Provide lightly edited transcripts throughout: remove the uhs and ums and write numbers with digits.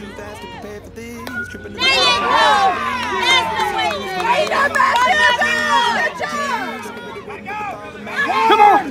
Come on!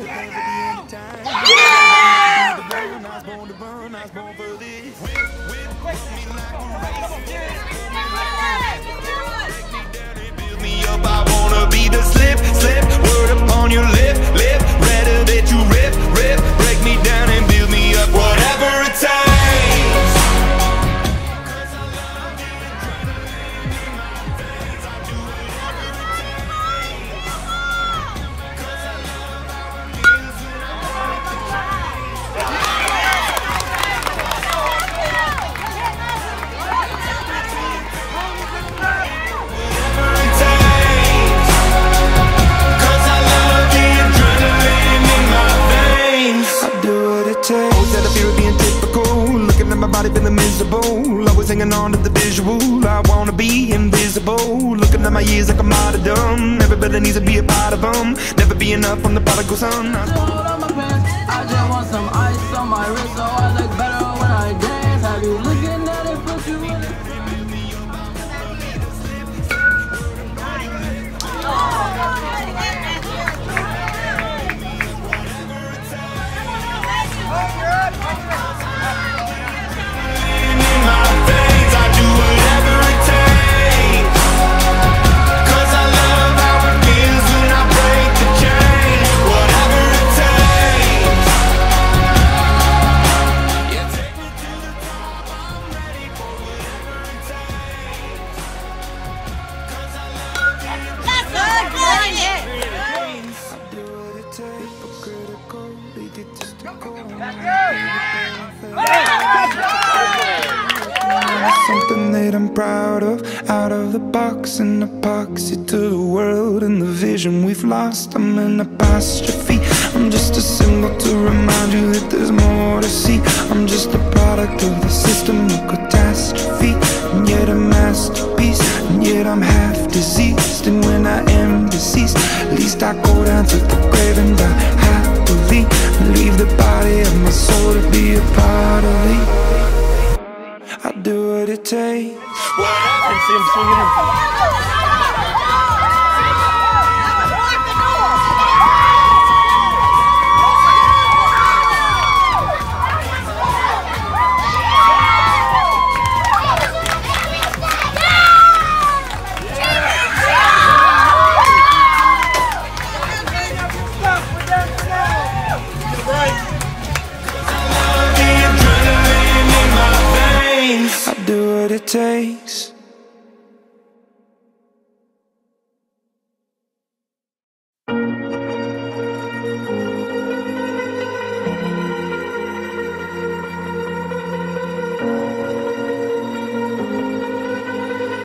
I wanna be the slip, word upon your lip, rather that you rip, break me down and build me up, whatever it takes. Cause I love the adrenaline in my veins, I do whatever it takes. Cause I love how it feels when I break the my body feeling miserable, always hanging on to the visual. I wanna be invisible, looking at my years like I'm martyrdom. Everybody needs to be a part of them, never be enough on the prodigal son. I just want some ice on my wrist so I look better when I dance. Have you looking at it, put you in it? Something that I'm proud of, out of the box, an epoxy to the world and the vision we've lost. I'm an apostrophe, I'm just a symbol to remind you that there's more to see. I'm just a product of the system of catastrophe, and yet a masterpiece, and yet I'm half diseased. And when I am deceased, at least I go down to the grave and die happily, and leave the body of my soul to be a part of it. I do what it takes. And see him swinging him. I do what it takes.